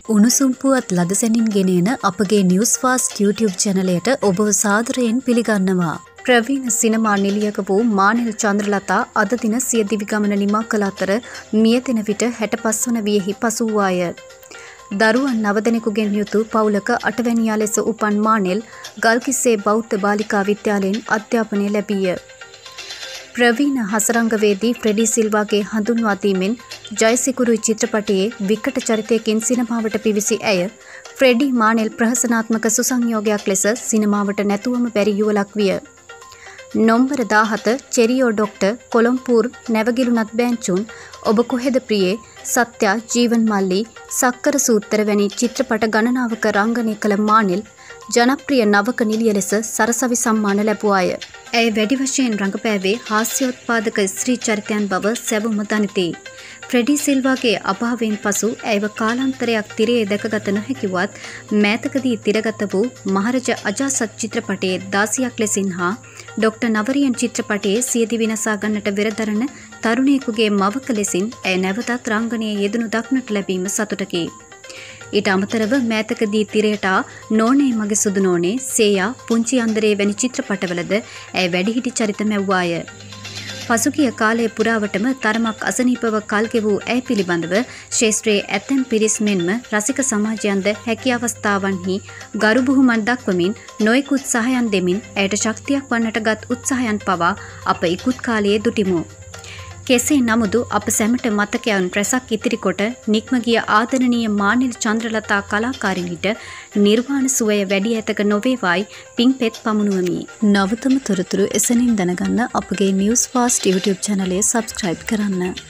උණුසුම් පුවත් ලදසැනින් ගෙනෙන අපගේ නිවුස් ෆාස්ට් YouTube චැනලයට ඔබව සාදරයෙන් පිළිගන්නවා. ප්‍රවීණ සිනමා නිලියක වූ මානෙල් චන්ද්‍රලතා අද දින සිය දිවි ගමන නිමා කළ අතර මියැදෙන විට 65 වන වියෙහි පසු වූවාය. දරුවන් 9 දෙනෙකුගෙන් යුතු පවුලක 8 වැනියා ලෙස උපන් මානෙල් ගල්කිස්සේ බෞද්ධ බාලිකා විද්‍යාලයෙන් අධ්‍යාපනය ලැබීය. ප්‍රවීණ හසරංගවේදී ෆ්‍රෙඩි සිල්වාගේ හඳුන්වා දීමෙන් ජයසිකුරු චිත්‍රපටයේ විකට චරිතයකින් සිනමාවට පිවිසි ඇය ෆ්‍රෙඩි මානෙල් ප්‍රහසනාත්මක සුසංයෝගයක් ලෙස සිනමාවට නැතුවම බැරි යුවලක් විය. නොම්බර 17 චෙරියෝ ඩොක්ටර් කොළඹපූර් නැවගිලුණත් බෑන්චුන් ඔබ කොහෙද ප්‍රියේ සත්‍ය ජීවන් මල්ලි සක්කර සූත්‍ර වැනි චිත්‍රපට ගණනාවක රංගනය කළ මානෙල් ජනප්‍රිය නවක නිලිය ලෙස සරසවි සම්මාන ලැබුවාය. ඇය වැඩි වශයෙන් රඟපෑවේ හාස්‍යෝත්පාදක ස්ත්‍රී චරිතයන් බව සැවොම දනිති. ෆ්‍රෙඩි සිල්වාගේ අභාවයෙන් පසු ඇයව කාලාන්තරයක් තිරයේ දැකගත නොහැකිවත් මෑතකදී තිරගත වූ මහරජ අජාසත් චිත්‍රපටයේ දාසියක් ලෙසින් හා ඩොක්ටර් නවරියන් චිත්‍රපටයේ සියදි විනසා ගන්නට වෙරදරන තරුණයෙකුගේ මවක ලෙසින් ඇය නැවතත් රංගනයේ යෙදුණු දක්නට ලැබීම සතුටකි. ඊට අමතරව මෑතකදී තිරයට නෝනේ මගේ සුදු නෝනේ සේයා පුංචි අන්දරේ වැනි චිත්‍රපටවලද ඇය වැඩිහිටි චරිත මැව්වාය. පසුගිය කාලය පුරාවටම තරමක් අසනීපව කල් ගෙවූ ඇය පිළිබඳව ශේෂ්ත්‍රයේ ඇතැම් පිරිස් මෙන්ම රසික සමාජයන්ද හැකි අවස්ථාවන්හි ගරු බුහුමන් දක්වමින් නොයෙකුත් සහයන් දෙමින් ඇයට ශක්තියක් වන්නට ගත් උත්සාහයන් පවා අප ඉක්ුත් කාලයේ දුටිමු. කෙසේ නමුදු අප සැමට මතකයන් රැසක් ඉතිරි කොට නික්ම ගිය ආදරණීය මානෙල් චන්ද්‍රලතා කලාකාරිනිට නිර්වාණ සුවය වැඩි ඇතක නොවේවායි පින්පෙත් පමුණුවමි. නවතම තොරතුරු එසනින් දැනගන්න අපගේ නිවුස් ෆාස්ට් YouTube චැනලය සබ්ස්ක්‍රයිබ් කරන්න.